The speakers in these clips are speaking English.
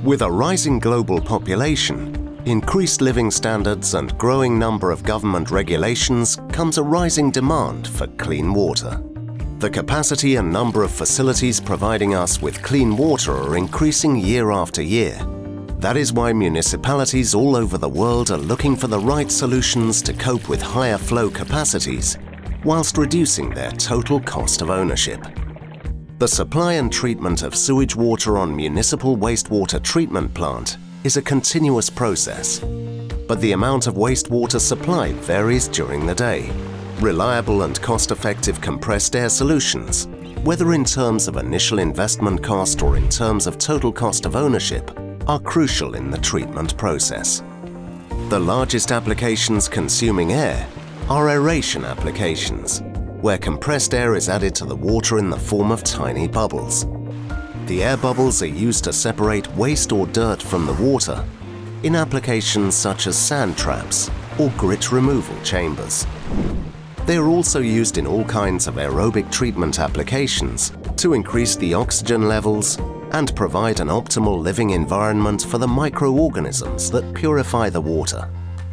With a rising global population, increased living standards and growing number of government regulations comes a rising demand for clean water. The capacity and number of facilities providing us with clean water are increasing year after year. That is why municipalities all over the world are looking for the right solutions to cope with higher flow capacities, whilst reducing their total cost of ownership. The supply and treatment of sewage water on municipal wastewater treatment plant is a continuous process, but the amount of wastewater supplied varies during the day. Reliable and cost-effective compressed air solutions, whether in terms of initial investment cost or in terms of total cost of ownership, are crucial in the treatment process. The largest applications consuming air are aeration applications, where compressed air is added to the water in the form of tiny bubbles. The air bubbles are used to separate waste or dirt from the water in applications such as sand traps or grit removal chambers. They are also used in all kinds of aerobic treatment applications to increase the oxygen levels and provide an optimal living environment for the microorganisms that purify the water.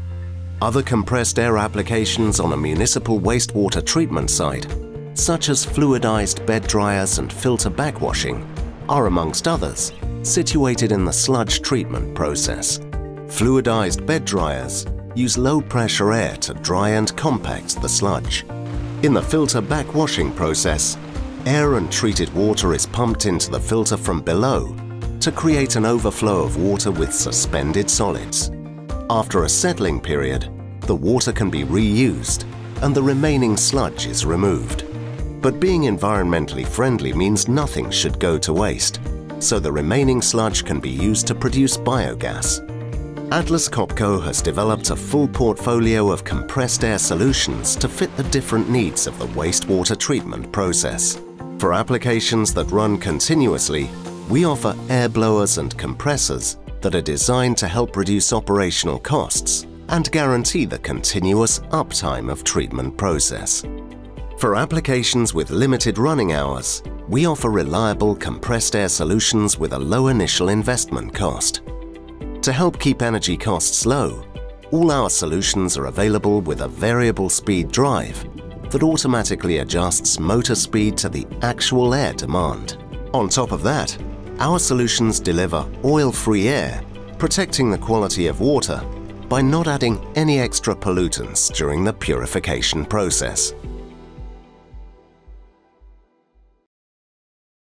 Other compressed air applications on a municipal wastewater treatment site, such as fluidized bed dryers and filter backwashing, are amongst others situated in the sludge treatment process. Fluidized bed dryers use low-pressure air to dry and compact the sludge. In the filter backwashing process, air and treated water is pumped into the filter from below to create an overflow of water with suspended solids. After a settling period, the water can be reused and the remaining sludge is removed. But being environmentally friendly means nothing should go to waste, so the remaining sludge can be used to produce biogas. Atlas Copco has developed a full portfolio of compressed air solutions to fit the different needs of the wastewater treatment process. For applications that run continuously, we offer air blowers and compressors that are designed to help reduce operational costs and guarantee the continuous uptime of treatment process. For applications with limited running hours, we offer reliable compressed air solutions with a low initial investment cost. To help keep energy costs low, all our solutions are available with a variable speed drive that automatically adjusts motor speed to the actual air demand. On top of that, our solutions deliver oil-free air, protecting the quality of water by not adding any extra pollutants during the purification process.